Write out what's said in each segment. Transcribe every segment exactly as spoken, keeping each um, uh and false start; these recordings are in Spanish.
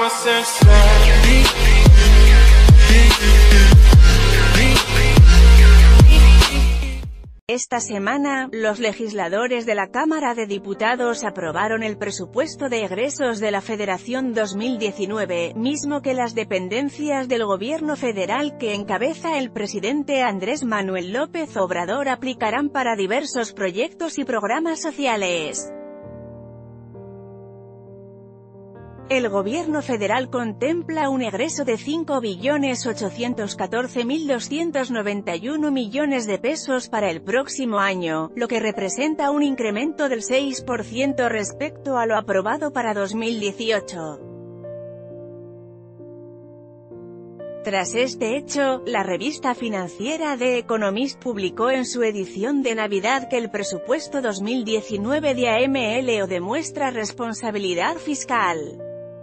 Esta semana, los legisladores de la Cámara de Diputados aprobaron el presupuesto de egresos de la Federación dos mil diecinueve, mismo que las dependencias del Gobierno federal que encabeza el presidente Andrés Manuel López Obrador aplicarán para diversos proyectos y programas sociales. El Gobierno federal contempla un egreso de cinco billones ochocientos catorce mil doscientos noventa y uno millones de pesos para el próximo año, lo que representa un incremento del seis por ciento respecto a lo aprobado para dos mil dieciocho. Tras este hecho, la revista financiera The Economist publicó en su edición de Navidad que el presupuesto dos mil diecinueve de A M L O demuestra responsabilidad fiscal.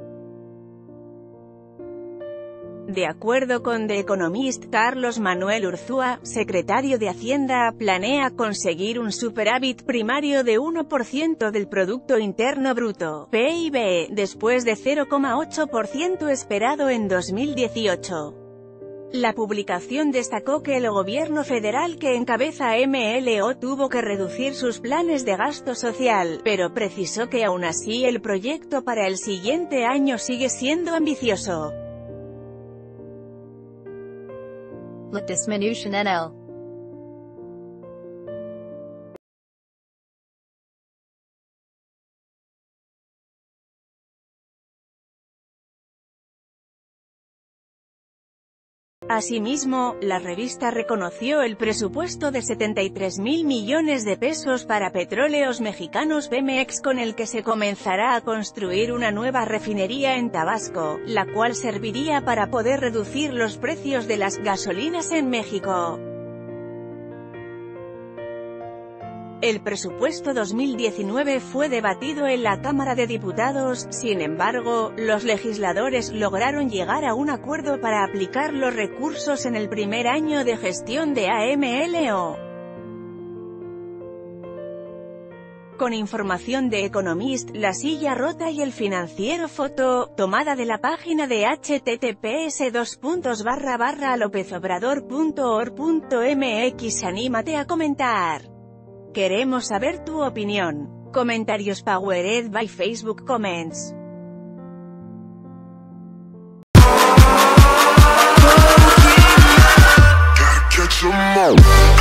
De acuerdo con The Economist, Carlos Manuel Urzúa, secretario de Hacienda, planea conseguir un superávit primario de uno por ciento del Producto Interno Bruto, P I B, después de cero coma ocho por ciento esperado en dos mil dieciocho. La publicación destacó que el gobierno federal que encabeza A M L O tuvo que reducir sus planes de gasto social, pero precisó que aún así el proyecto para el siguiente año sigue siendo ambicioso. Disminution N L Asimismo, la revista reconoció el presupuesto de setenta y tres mil millones de pesos para Petróleos Mexicanos Pemex, con el que se comenzará a construir una nueva refinería en Tabasco, la cual serviría para poder reducir los precios de las gasolinas en México. El presupuesto dos mil diecinueve fue debatido en la Cámara de Diputados, sin embargo, los legisladores lograron llegar a un acuerdo para aplicar los recursos en el primer año de gestión de A M L O. Con información de Economist, La Silla Rota y El Financiero Foto, tomada de la página de h t t p s dos puntos barra barra lopezobrador punto org punto m x. Anímate a comentar. Queremos saber tu opinión. Comentarios powered by Facebook Comments. Gotta catch 'em all.